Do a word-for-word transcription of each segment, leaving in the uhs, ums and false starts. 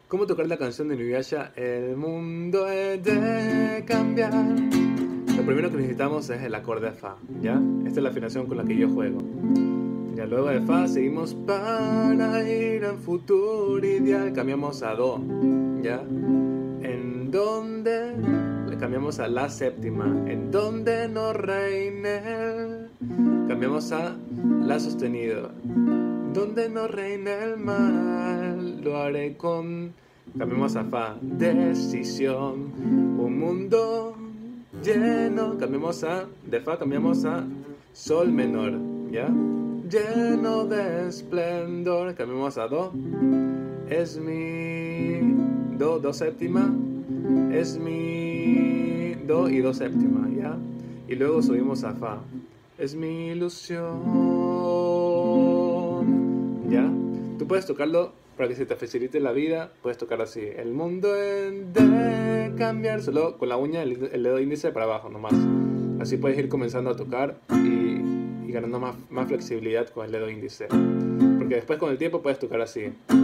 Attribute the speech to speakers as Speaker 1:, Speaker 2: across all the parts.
Speaker 1: ¿Cómo tocar la canción de Inuyasha? El mundo es de cambiar. Lo primero que necesitamos es el acorde Fa, ¿ya? Esta es la afinación con la que yo juego. Ya luego de Fa seguimos para ir al futuro ideal. Cambiamos a Do, ¿ya? En donde le cambiamos a la séptima. En donde no reine. Cambiamos a La sostenido. Donde no reine el mal, lo haré con... Cambiamos a Fa, decisión. Un mundo lleno. Cambiamos a... De Fa cambiamos a Sol menor, ¿ya? Lleno de esplendor. Cambiamos a Do. Es mi... Do, Do séptima. Es mi... Do y Do séptima, ¿ya? Y luego subimos a Fa. Es mi ilusión, ¿ya? Tú puedes tocarlo para que se te facilite la vida. Puedes tocar así. El mundo es de cambiar. Solo con la uña, el, el dedo índice para abajo nomás. Así puedes ir comenzando a tocar y, y ganando más, más flexibilidad con el dedo índice. Porque después con el tiempo puedes tocar así.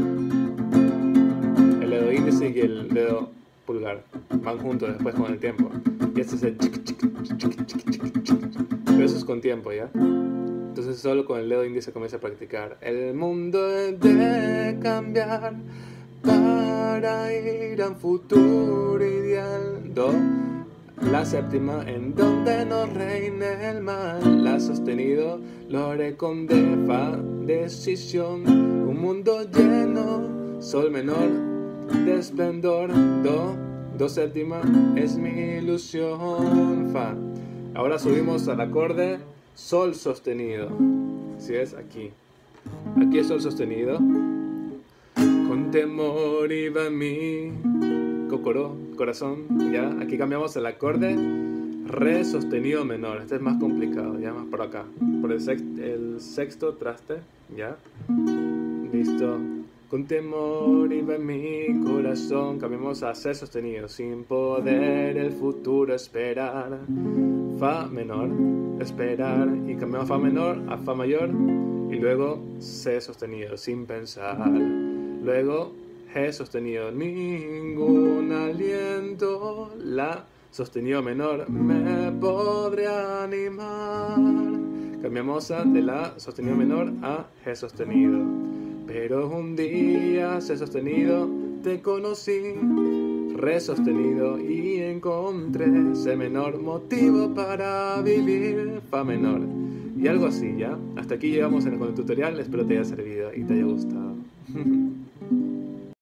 Speaker 1: El dedo índice y el dedo pulgar van juntos después con el tiempo. Y este es el chic, chic, chic, chic, chic, chic, chic. Pero eso es con tiempo, ¿ya? Entonces solo con el dedo índice comienza a practicar. El mundo es de cambiar para ir a un futuro ideal. Do, la séptima, en donde no reine el mal. La sostenido, lo haré con De, Fa, decisión. Un mundo lleno, Sol menor, de esplendor. Do, Do séptima, es mi ilusión. Fa. Ahora subimos al acorde Sol sostenido. ¿Sí es? Aquí. Aquí es Sol sostenido. Con temor iba mi cocoró, corazón. ¿Ya? Aquí cambiamos el acorde Re sostenido menor. Este es más complicado. Ya más por acá. Por el, sext el sexto traste. ¿Ya? Listo. Con temor iba en mi corazón. Cambiamos a C sostenido. Sin poder el futuro esperar. Fa menor, esperar. Y cambiamos Fa menor a Fa mayor. Y luego C sostenido, sin pensar. Luego G sostenido, ningún aliento. La sostenido menor, me podré animar. Cambiamos a de La sostenido menor a G sostenido. Pero un día C sostenido te conocí, Re sostenido y encontré C menor, motivo para vivir, Fa menor. Y algo así, ¿ya? Hasta aquí llegamos con el tutorial, espero te haya servido y te haya gustado.